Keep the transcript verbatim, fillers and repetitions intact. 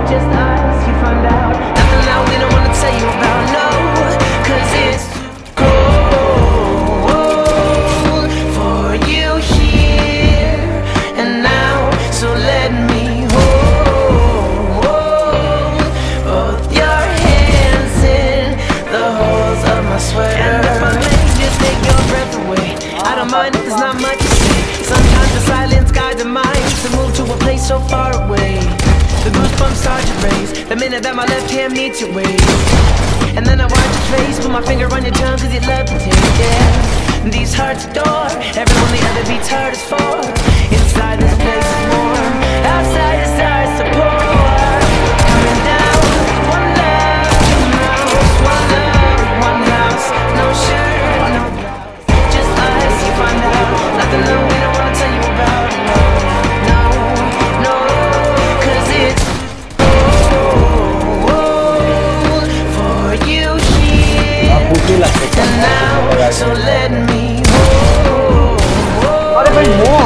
just us, you find out. Nothing that we don't wanna tell you about, no, cause it's cold for you here and now. So let me hold both your hands in the holes of my sweater. And if I may just take your breath away, I don't mind if there's not much to say. Sometimes the silence guides the mind to move to a place so far away. The goosebumps start to raise the minute that my left hand meets your waist. And then I watch your face, put my finger on your tongue, cause you love to take it. These hearts adore everyone the other beats hard as for. Inside this place is warm, outside the stars support. Coming down, one love, two mouths, one love, one house. No shirt, no blouse, just us, you find out. Nothing that we don't wanna tell you about, no, no, no, cause it's cold for you here and now. So let me hold.